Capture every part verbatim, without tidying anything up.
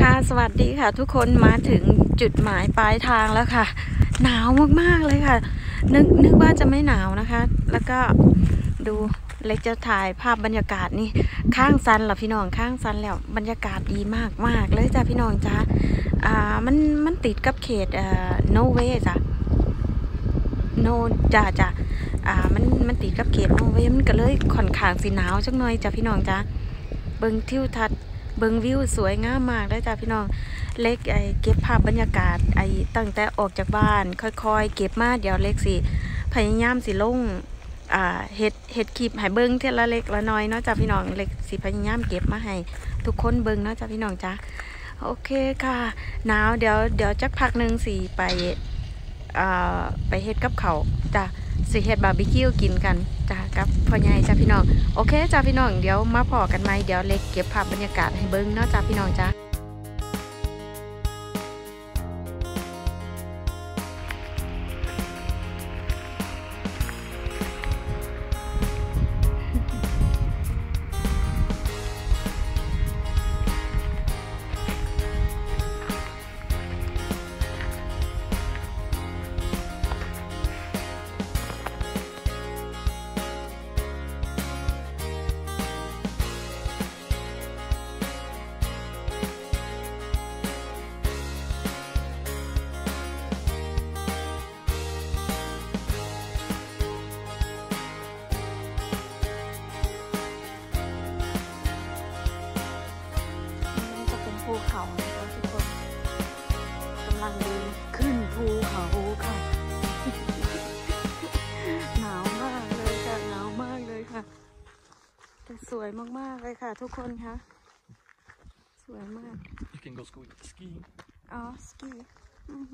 ค่ะสวัสดีค่ะทุกคนมาถึงจุดหมายปลายทางแล้วค่ะหนาวมากๆเลยค่ะนึกนึกว่าจะไม่หนาวนะคะแล้วก็ดูเล็กจะถ่ายภาพบรรยากาศนี่ข้างซันเหรอพี่น้องข้างซันแล้วบรรยากาศดีมากมากเลยจ้ะพี่น้องจ้ะอ่ามันมันติดกับเขตอ่าโนเวย์จ้ะโนจ้ะจ้ะอ่ามันมันติดกับเขตโนเวย์มันก็เลยค่อนข้างสีหนาวจังหน่อยจ้ะพี่น้องจ้ะเบิ่งทิวทัศน์เบิ่งวิวสวยงามมากเลยจ้ะพี่น้องเล็กไอเก็บภาพบรรยากาศไอตั้งแต่ออกจากบ้านค่อยๆเก็บมาเดี๋ยวเล็กสิพยายามสิลงอ่าเฮ็ดเฮ็ดคลิปให้เบิ่งเท่าละเล็กละน้อยเนาะจ้ะพี่น้องเล็กสิพยายามเก็บมาให้ทุกคนเบิ่งเนาะจ้ะพี่น้องจ้ะโอเคค่ะหนาวเดี๋ยวเดี๋ยวจักพักหนึ่งสิไปอ่าไปเฮ็ดกับเขาจ้ะสิเฮ็ดบาร์บีคิวกินกันจ้ะกับพ่อใหญ่จ้ะพี่น้องโอเคจ้ะพี่น้องเดี๋ยวมาพอกันไหมเดี๋ยวเล็กเก็บภาพบรรยากาศให้เบิ่งเนาะจ้ะพี่น้องจ้ะภูเขานะคะทุกคนกำลังเดินขึ้นภูเขาค่ะ หนาวมากเลยค่ะหนาวมากเลยค่ะแต่สวยมากๆเลยค่ะทุกคนคะสวยมาก You can go skiing. อ๋อสกีอือฮึ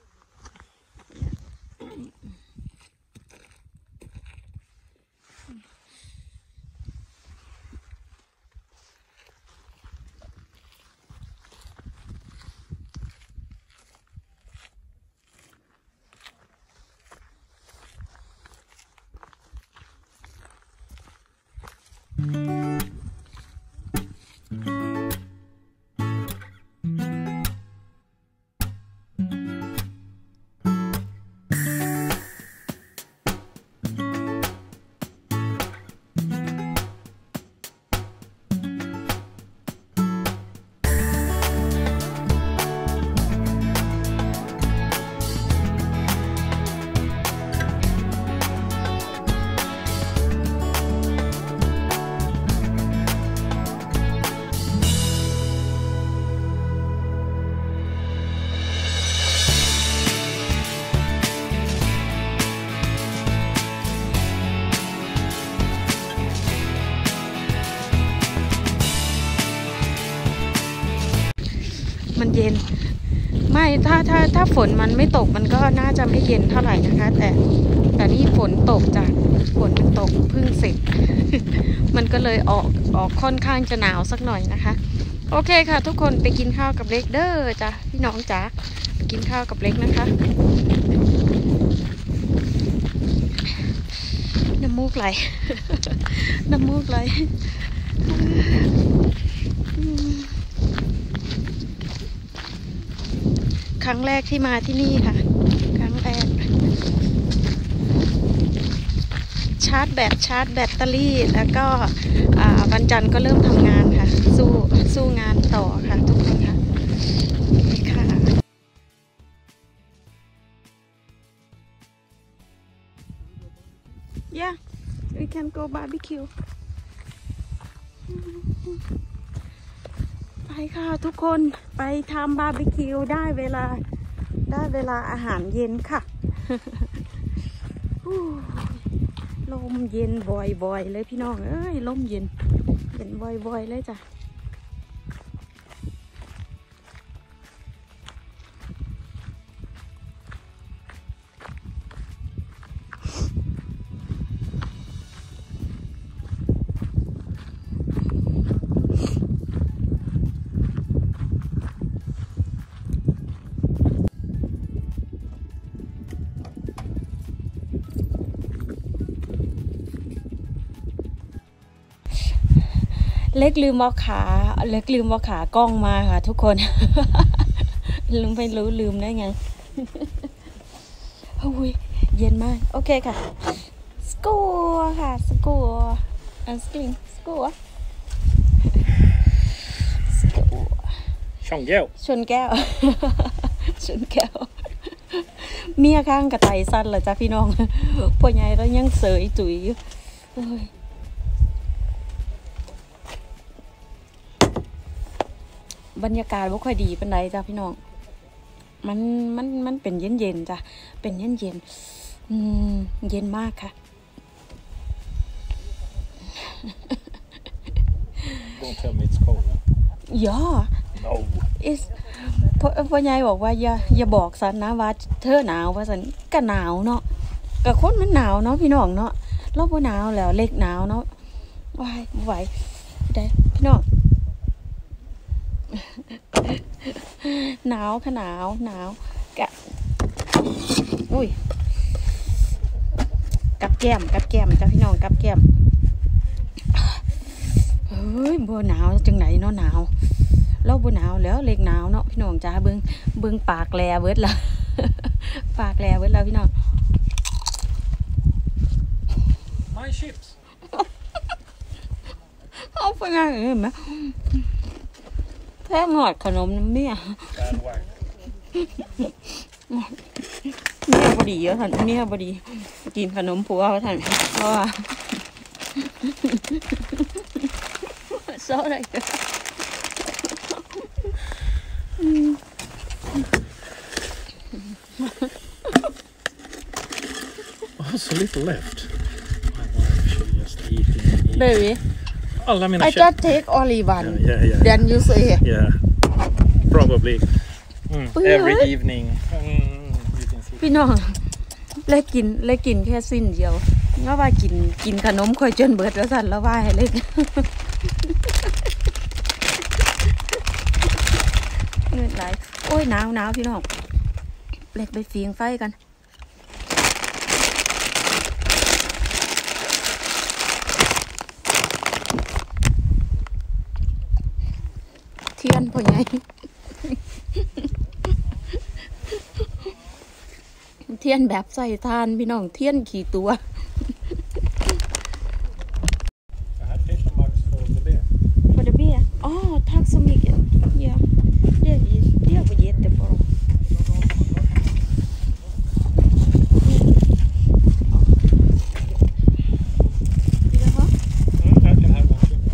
มันเย็นไม่ถ้าถ้าถ้าฝนมันไม่ตกมันก็น่าจะไม่เย็นเท่าไหร่นะคะแต่แต่นี่ฝนตกจ้ะฝนมันตกเพิ่งเสร็จ มันก็เลยออกออกค่อนข้างจะหนาวสักหน่อยนะคะโอเคค่ะทุกคนไปกินข้าวกับเล็กเด้อจ้ะพี่น้องจ๋าไปกินข้าวกับเล็กนะคะน้ำมูกไหล น้ำมูกไหลครั้งแรกที่มาที่นี่ค่ะครั้งแรกชาร์จแบตชาร์จแบตเตอรี่แล้วก็วันจันทร์ก็เริ่มทำงานค่ะสู้สู้งานต่อค่ะทุกคนค่ะค่ะ Yeah we can go barbecue ไปค่ะทุกคนไปทำบาร์บีคิวได้เวลาได้เวลาอาหารเย็นค่ะ ลมเย็นบ่อยๆเลยพี่น้องเอ้ยลมเย็นเย็นบ่อยๆเลยจ้ะเล็กลืมเอาขาเล็กลืมเอาขากล้องมาค่ะทุกคน ลืมไม่รู้ลืมได้ไง โอ้ยเย็นมากโอเคค่ะสกูค่ะสกูอันสกิงสกูสกูชนแก้วชนแก้ว ชนแก้วเมียข้างกระไตสั้นเหรอจ้าพี่น้องพ่อใหญ่แล้วยังเสยจุ๋ยอยู่บรรยากาศไม่ค่อยดีเป็นไรจ้าพี่น้องมันมันมันเป็นเย็นเย็นจ้ะเป็นเย็นเย็นอืมเย็นมากค่ะ Don't tell me it's cold. Yeah. No. It's พ่อพ่อใหญ่บอกว่าอย่าอย่าบอกสันนะว่าเธอหนาวว่าสันก็หนาวเนาะก็คนมันหนาวเนาะพี่น้องเนาะเราบ่หนาวแล้วเล็กหนาวเนาะว้ายไหวได้พี่น้อง หนาวค่ะหนาวหนาวกะอุ้ยกับแก้มกับแก้มจ้าพี่น้องกับแก้มเฮ้ยบ่หนาวจังไหนเนาะหนาวเราบ่หนาวแล้วเล็กหนาวเนาะพี่น้องจ้าเบิ่งเบิ่งปากแลเบิดละ ปากแลเบิดแล้วพี่น้อง My chips. เอาไปไงเห็นไหมแพ้หอดขนมน้ำเมีย Bad whack. เมียบดีเยอะท่านเมียบดีกินขนมผัวเขาท่านเพราะว่า sorry Oh, so little left. My wife, she just eating. eating. baby Alla mina I chips. just take only one Yeah, yeah, yeah. then you say Yeah. Probably. Mm, every evening. Mm, you can see. พี่น้องเล็กกินเล็กกินแค่สิ้นเดียวแล้วว่ากินกินขนมค่อยจนเบิดแล้วสั่นแล้วว่าให้เล็ก เงินไหลโอ้ยหนาวหนาวพี่น้องเล็กไปฟิงไฟกันเทียนพ่อใหญ่ เทียนแบบใส่ทานพี่น้องเทียนขี่ตัว I had fish and mugs for the beer. For the beer? Oh, tack så mycket. Ja, det, det var jättebra. Vill du ha? Mm, I can have one too.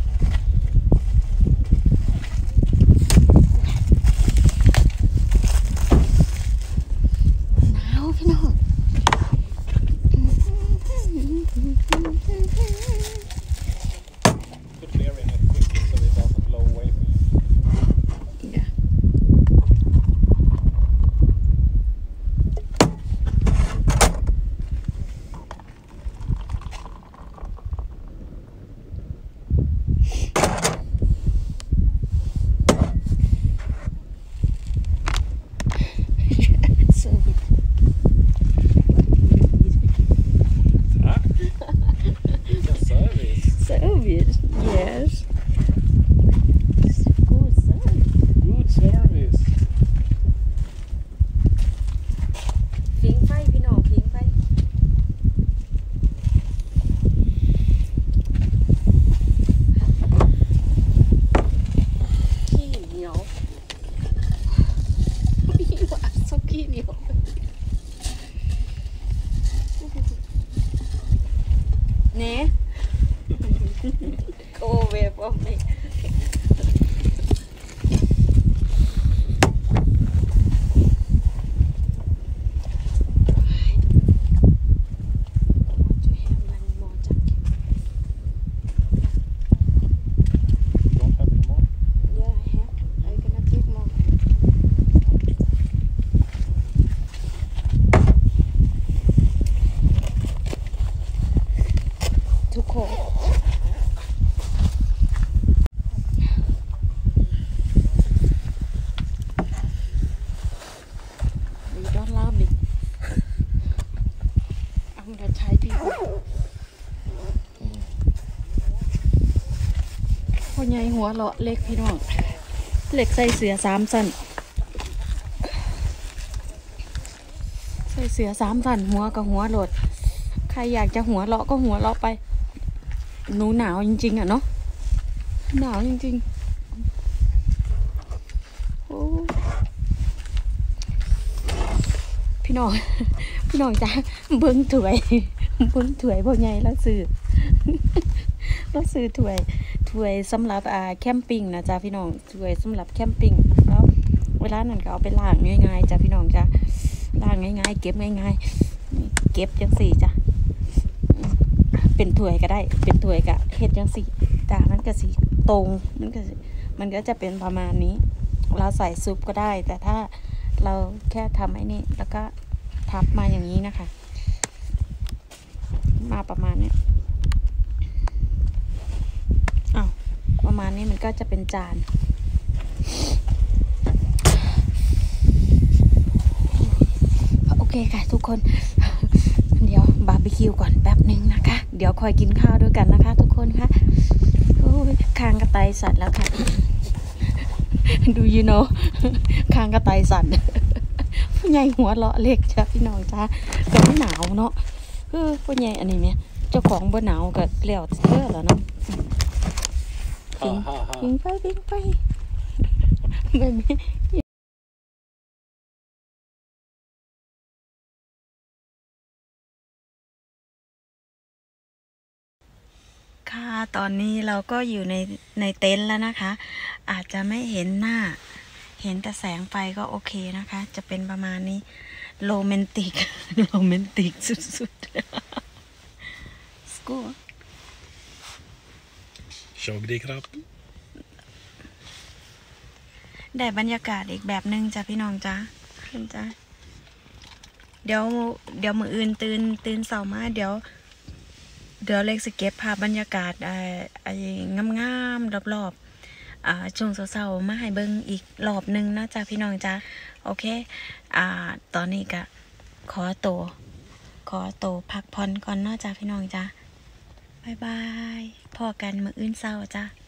หนาวพี่น้อง Put beer in it quickly so it doesn't blow away from you. Yeah. So good. Tack. Vilken service. Service, yes. Good service. Good service. ฟิงไฟพี่น้องฟิงไฟขี้เหนียวพี่ว่าสักขี้เหนียวเน่ go away from me Don't have any more? Yeah, I have. I gonna ใหญ่หัวเลาะเล็กพี่น้องเล็กใส่เสือสามสันใส่เสือสามสันหัวกับหัวโหลดใครอยากจะหัวเลาะก็หัวเลาะไปหนูหนาวจริงๆอ่ะเนาะหนาวจริงๆโอ้พี่น้องพี่น้องจ้าเบิ้งถวยเบิ้งถวยพ่อใหญ่แล้วซื้อแล้วซื้อถวยถวยสำหรับอ่าแคมปิ้งนะจ้าพี่น้องถวยสำหรับแคมปิ้งแล้วเวลานั้นก็เอาไปล้างง่ายๆจ้าพี่น้องจ้าล้างง่ายๆเก็บง่ายๆเก็บจังสี่จ้าเป็นถวยก็ได้เป็นถวยกะเฮ็ดจังสี่จ้ามันก็สีตรงมันก็มันก็จะเป็นประมาณนี้เราใส่ซุปก็ได้แต่ถ้าเราแค่ทำไอ้นี่แล้วก็ทับมาอย่างนี้นะคะมาประมาณนี้อ้าวประมาณนี้มันก็จะเป็นจานโอเคค่ะทุกคนเดี๋ยวบาร์บีคิวก่อนแป๊บหนึ่งนะคะเดี๋ยวคอยกินข้าวด้วยกันนะคะทุกคนค่ะโอ้ยคางกระต่ายสัตว์แล้วค่ะดูยูโน่คางกระต่ายสัตว์ผู้ใหญ่หัวเลาะเล็กจ้ะพี่น้องจ้าก็ไม่หนาวเนาะเออผู้ใหญ่อันนี้ไหมเจ้าของบ่หนาวก็เลี้ยวเท่าแล้วเนาะพิงไปพิงไปแบบนี้ค่ะตอนนี้เราก็อยู่ในในเต็นท์แล้วนะคะอาจจะไม่เห็นหน้าเห็นแต่แสงไฟก็โอเคนะคะจะเป็นประมาณนี้โรแมนติกโรแมนติกสุดๆสกูโชคดีครับได้บรรยากาศอีกแบบนึงจ้ะพี่น้องจ้าคุณจ้าเดี๋ยวเดี๋ยวมืออื่นตื่นตื่นเสาร์มาเดี๋ยวเดี๋ยวเล็กสเก็บภาพบรรยากาศไอ้ไอ้งามๆรอบๆอ่าช่วงเสาร์มาให้เบิ่งอีกรอบนึงนะจ้ะพี่น้องจ้าโอเคอ่าตอนนี้ก็ขอตัวขอตัวพักผ่อนก่อนเนาะจ้ะพี่น้องจ้าบ๊ายบายพอกันมื้ออื่นเช้าจ้า